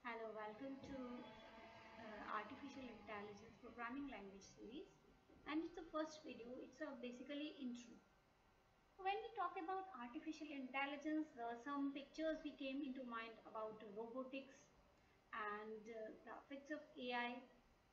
Hello, welcome to Artificial Intelligence Programming Language series, and it's the first video. It's a basically intro. When we talk about artificial intelligence, some pictures we came into mind about robotics and the effects of AI.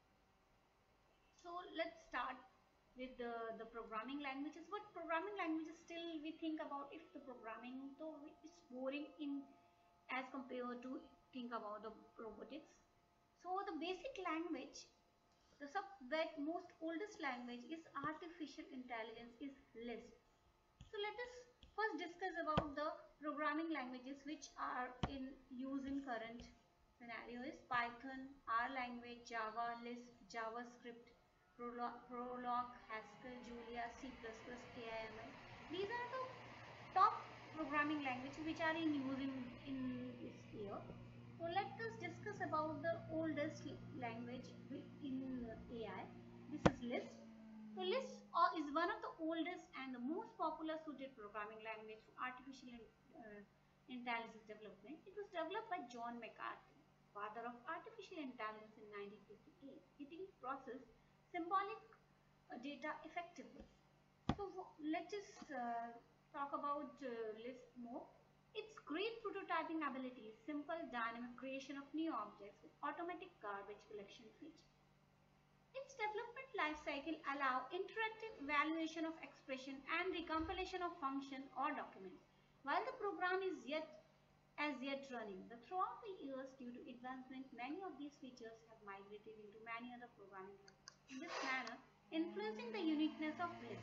So let's start with the programming languages. What programming languages still we think about if the programming, though it's boring in as compared to think about the robotics. So the basic language, the most oldest language is artificial intelligence is Lisp. So let us first discuss about the programming languages which are in use in current scenario is Python, R language, Java, Lisp, JavaScript, Prolog, Haskell, Julia, C++, AIML. These are the top programming languages which are in use in this year. So let us discuss about the oldest language in AI. This is Lisp. So Lisp is one of the oldest and the most popular suited programming language for artificial intelligence development. It was developed by John McCarthy, father of artificial intelligence in 1958. It processes symbolic data effectively. So let's just talk about Lisp more. Its great prototyping ability, simple dynamic creation of new objects with automatic garbage collection feature. Its development lifecycle allow interactive evaluation of expression and recompilation of function or documents. While the program is as yet running, throughout the years due to advancement, many of these features have migrated into many other programming languages. In this manner, influencing the uniqueness of Lisp.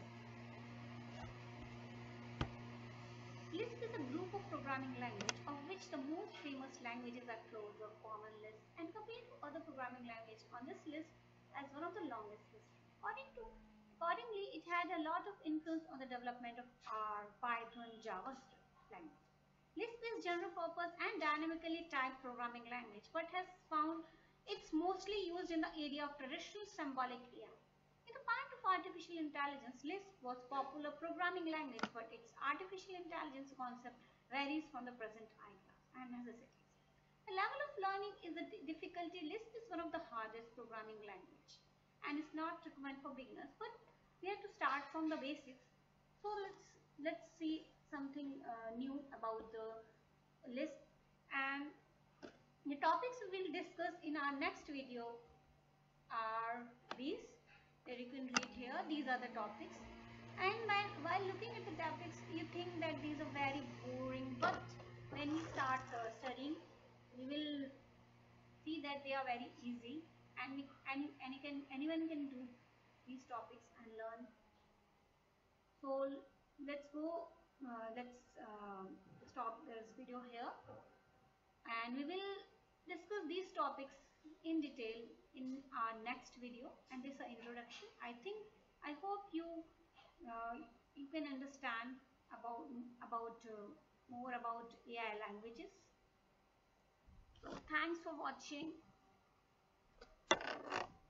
Lisp is a group of programming language of which the most famous languages are closed or common Lisp and compared to other programming languages on this list as one of the longest history. Accordingly, it had a lot of influence on the development of R, Python, JavaScript language. Lisp is general purpose and dynamically typed programming language but has found it's mostly used in the area of traditional symbolic AI. In the part of artificial intelligence, Lisp was popular programming language, but its artificial intelligence concept varies from the present I-class and as I said. The level of learning is the difficulty. Lisp is one of the hardest programming language and is not recommended for beginners, but we have to start from the basics. So let's see something new about the Lisp, and the topics we will discuss in our next video are these that you can read here. These are the topics, and while looking at the topics you think that these are very boring, but when we start studying we will see that they are very easy, and anyone can do these topics and learn. So let's go, let's stop this video here, and we will discuss these topics in detail in our next video. And this is an introduction. I hope uh, you can understand about more about AI languages. So thanks for watching.